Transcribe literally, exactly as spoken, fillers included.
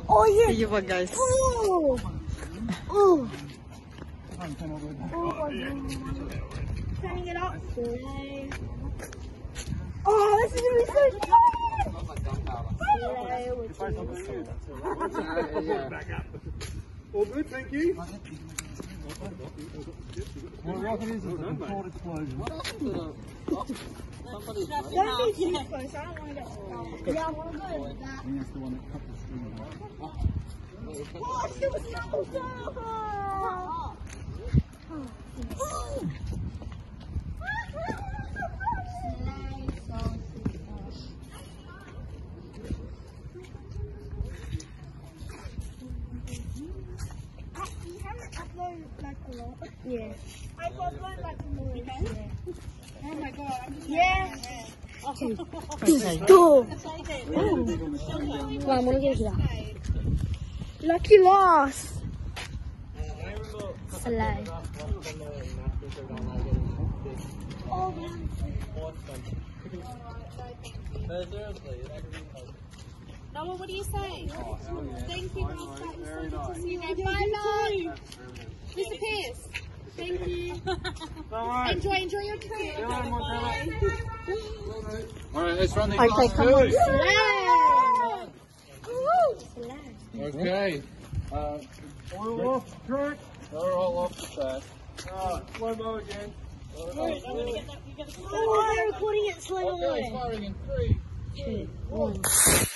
Oh yeah. You what, guys? Oh. Oh. Turning it up. Oh, this is gonna be so fun. All good, thank you. What rocket is it? The controlled explosion. What happened to the... Don't be too close, I don't want to get stuck. Yeah, I want to go with that. That's the one that cut the string off. Oh, it was so good. Yeah. I upload like more. Yeah. Oh my god. I'm just yeah. Okay. Go. Come on, I'm gonna get that. Lucky loss. Slide. Oh man. Noah, what do you say? Oh, hell yeah. Thank you, Nice, guys. very nice. You go. Bye, bye. Mister Pierce. Thank you. Alright. Enjoy, enjoy your trip. Alright, let's run the Okay, class come two. on. Slide. Okay. Uh, oil off the track. They're all off the track. Alright, slow mo again. Wait, I'm gonna get that. You gotta Oh, I'm recording it slow. Okay, firing in three, Two, one.